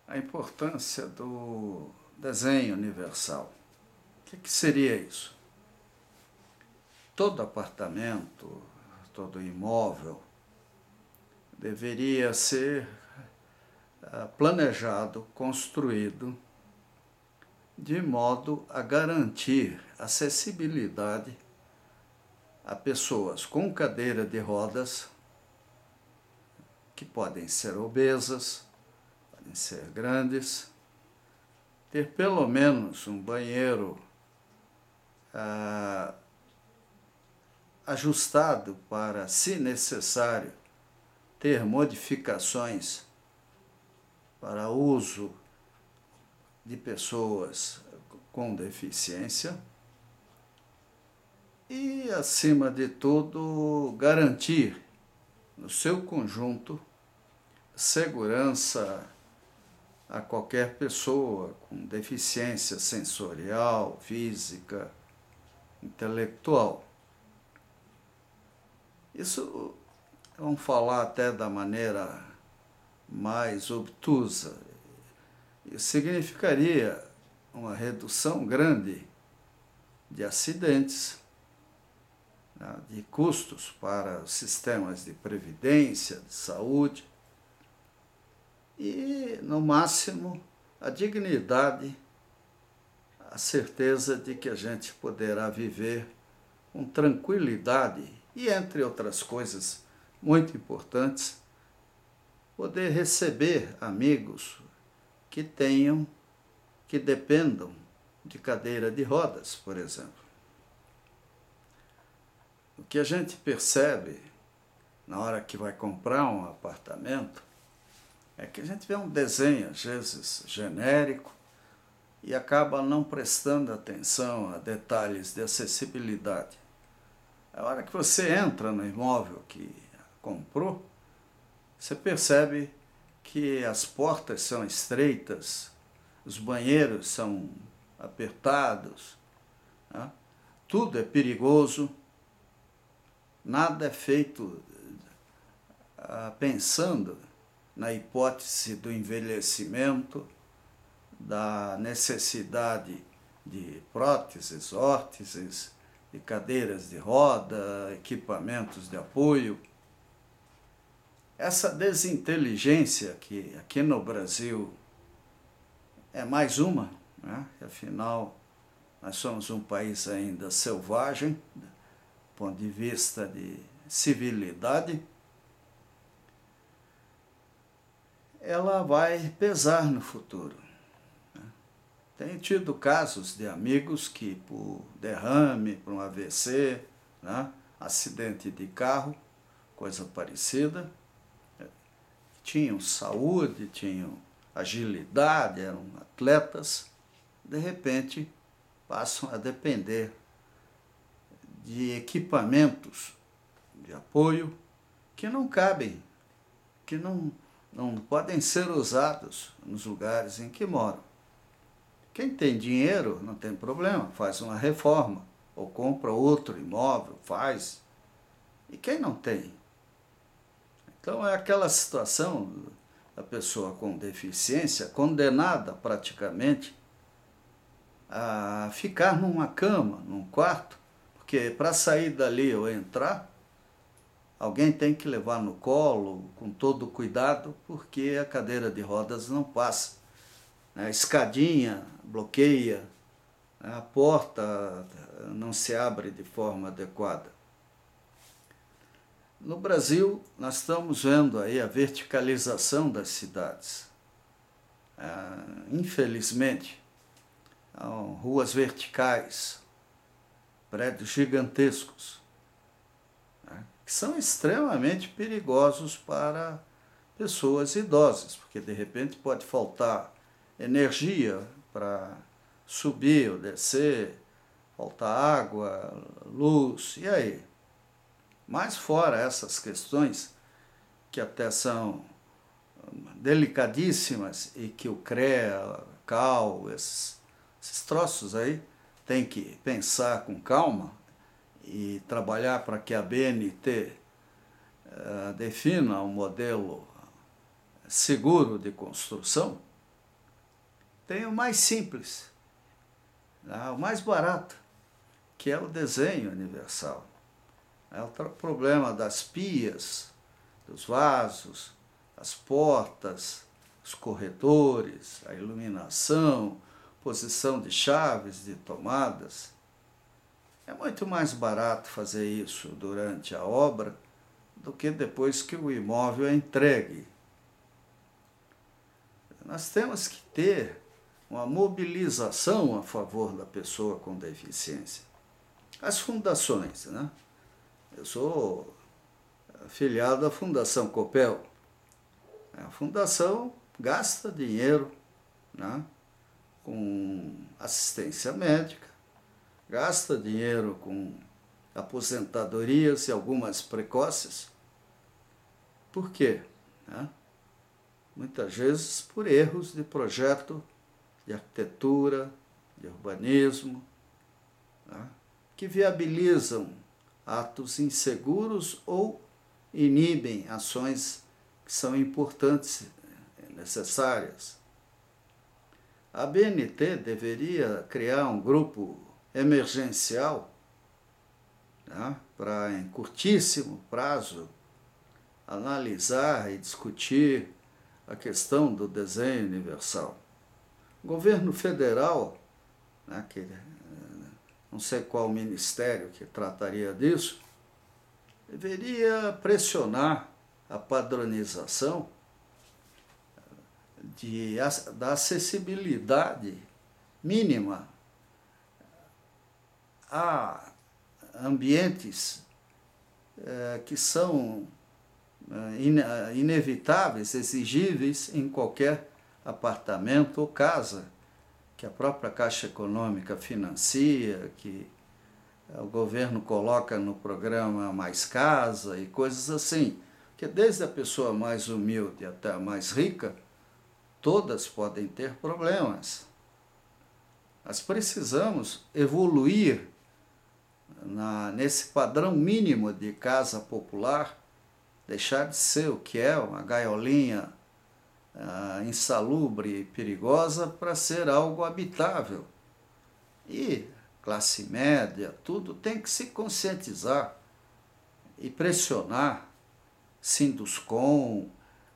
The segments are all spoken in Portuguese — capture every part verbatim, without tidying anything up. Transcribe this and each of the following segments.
a importância do desenho universal. O que, que seria isso? Todo apartamento, todo imóvel deveria ser planejado, construído de modo a garantir acessibilidade a pessoas com cadeira de rodas, que podem ser obesas, podem ser grandes, ter pelo menos um banheiro ah, ajustado para, se necessário, ter modificações para uso de pessoas com deficiência e, acima de tudo, garantir no seu conjunto segurança a qualquer pessoa com deficiência sensorial, física, intelectual. Isso, vamos falar até da maneira mais obtusa, isso significaria uma redução grande de acidentes, né, de custos para os sistemas de previdência, de saúde e, no máximo, a dignidade, a certeza de que a gente poderá viver com tranquilidade e, entre outras coisas muito importantes, poder receber amigos que tenham, que dependam de cadeira de rodas, por exemplo. O que a gente percebe na hora que vai comprar um apartamento é que a gente vê um desenho, às vezes, genérico e acaba não prestando atenção a detalhes de acessibilidade. A hora que você entra no imóvel que comprou, você percebe que as portas são estreitas, os banheiros são apertados, né? Tudo é perigoso, nada é feito ah, pensando na hipótese do envelhecimento, da necessidade de próteses, órteses, de cadeiras de roda, equipamentos de apoio. Essa desinteligência que aqui no Brasil é mais uma, né? Afinal, nós somos um país ainda selvagem, do ponto de vista de civilidade, ela vai pesar no futuro. Né? Tenho tido casos de amigos que, por derrame, por um A V C, né? Acidente de carro, coisa parecida, tinham saúde, tinham agilidade, eram atletas, de repente passam a depender de equipamentos de apoio que não cabem, que não, não podem ser usados nos lugares em que moram. Quem tem dinheiro não tem problema, faz uma reforma ou compra outro imóvel, faz. E quem não tem? Então é aquela situação da pessoa com deficiência condenada praticamente a ficar numa cama, num quarto, porque para sair dali ou entrar, alguém tem que levar no colo com todo cuidado, porque a cadeira de rodas não passa. A escadinha bloqueia, a porta não se abre de forma adequada. No Brasil, nós estamos vendo aí a verticalização das cidades. Ah, infelizmente, ruas verticais, prédios gigantescos, né, que são extremamente perigosos para pessoas idosas, porque de repente pode faltar energia para subir ou descer, faltar água, luz, e aí? Mas fora essas questões, que até são delicadíssimas e que o CREA, a CAL, esses, esses troços aí, tem que pensar com calma e trabalhar para que a B N T uh, defina um modelo seguro de construção, tem o mais simples, né? O mais barato, que é o desenho universal. É o problema das pias, dos vasos, as portas, os corredores, a iluminação, posição de chaves, de tomadas. É muito mais barato fazer isso durante a obra do que depois que o imóvel é entregue. Nós temos que ter uma mobilização a favor da pessoa com deficiência. As fundações, né? Eu sou afiliado à Fundação Copel. A fundação gasta dinheiro, né, com assistência médica, gasta dinheiro com aposentadorias e algumas precoces. Por quê? Né? Muitas vezes por erros de projeto, de arquitetura, de urbanismo, né, que viabilizam atos inseguros ou inibem ações que são importantes, necessárias. A B N T deveria criar um grupo emergencial, né, para, em curtíssimo prazo, analisar e discutir a questão do desenho universal. O governo federal, né, que não sei qual ministério que trataria disso, deveria pressionar a padronização de, da acessibilidade mínima a ambientes eh, que são eh, inevitáveis, exigíveis em qualquer apartamento ou casa, que a própria Caixa Econômica financia, que o governo coloca no programa Mais Casa e coisas assim, que desde a pessoa mais humilde até a mais rica, todas podem ter problemas. Nós precisamos evoluir na, nesse padrão mínimo de casa popular, deixar de ser o que é uma gaiolinha Uh, insalubre e perigosa para ser algo habitável. E classe média, tudo tem que se conscientizar e pressionar Sinduscom,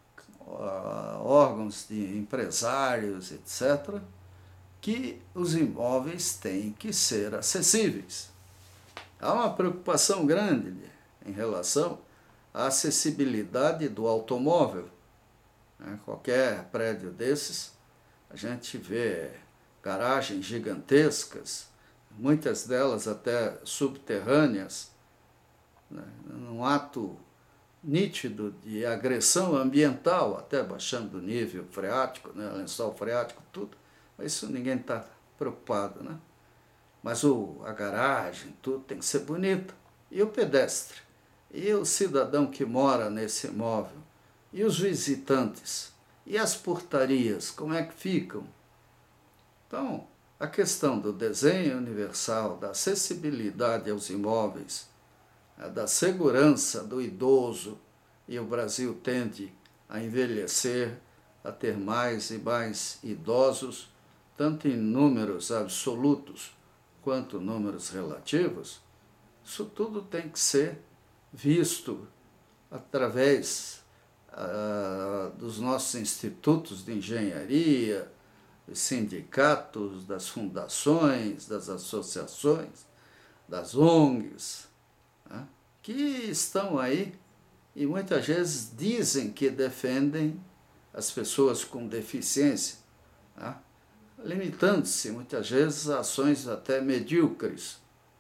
uh, órgãos de empresários, etcétera, que os imóveis têm que ser acessíveis. Há uma preocupação grande em relação à acessibilidade do automóvel. Qualquer prédio desses, a gente vê garagens gigantescas, muitas delas até subterrâneas, né, num ato nítido de agressão ambiental, até baixando o nível freático, né, lençol freático, tudo. Mas isso ninguém está preocupado, né? Mas o, a garagem, tudo tem que ser bonito. E o pedestre? E o cidadão que mora nesse imóvel? E os visitantes? E as portarias, como é que ficam? Então, a questão do desenho universal, da acessibilidade aos imóveis, da segurança do idoso, e o Brasil tende a envelhecer, a ter mais e mais idosos, tanto em números absolutos quanto números relativos, isso tudo tem que ser visto através Uh, dos nossos institutos de engenharia, dos sindicatos, das fundações, das associações, das O N Gs, né, que estão aí e muitas vezes dizem que defendem as pessoas com deficiência, né, limitando-se muitas vezes a ações até medíocres.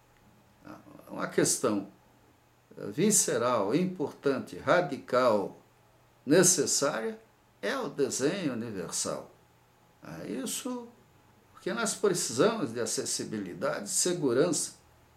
Uma questão visceral, importante, radical, necessária é o desenho universal. Isso porque nós precisamos de acessibilidade, segurança.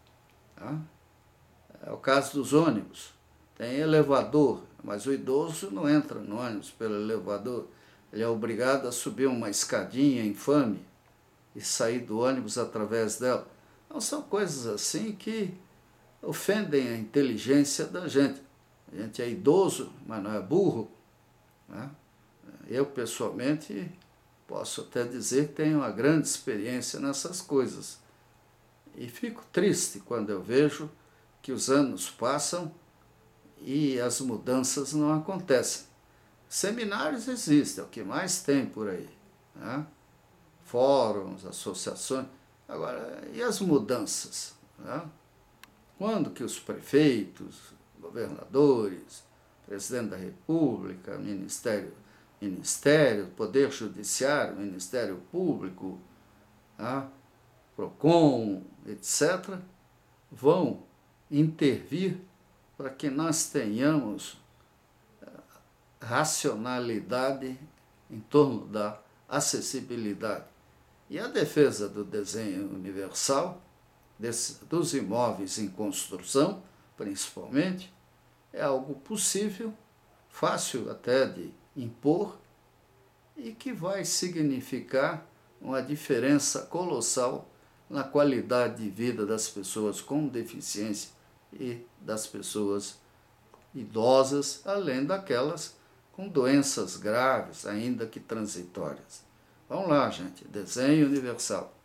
É o caso dos ônibus. Tem elevador, mas o idoso não entra no ônibus pelo elevador. Ele é obrigado a subir uma escadinha infame e sair do ônibus através dela. Então são coisas assim que ofendem a inteligência da gente. A gente é idoso, mas não é burro, né? Eu, pessoalmente, posso até dizer que tenho uma grande experiência nessas coisas. E fico triste quando eu vejo que os anos passam e as mudanças não acontecem. Seminários existem, é o que mais tem por aí, né? Fóruns, associações. Agora, e as mudanças, né? Quando que os prefeitos, governadores, presidente da República, Ministério, Ministério, Poder Judiciário, Ministério Público, né? PROCON, etcétera, vão intervir para que nós tenhamos racionalidade em torno da acessibilidade. E a defesa do desenho universal, desse, dos imóveis em construção, principalmente, é algo possível, fácil até de impor, e que vai significar uma diferença colossal na qualidade de vida das pessoas com deficiência e das pessoas idosas, além daquelas com doenças graves, ainda que transitórias. Vamos lá, gente, desenho universal.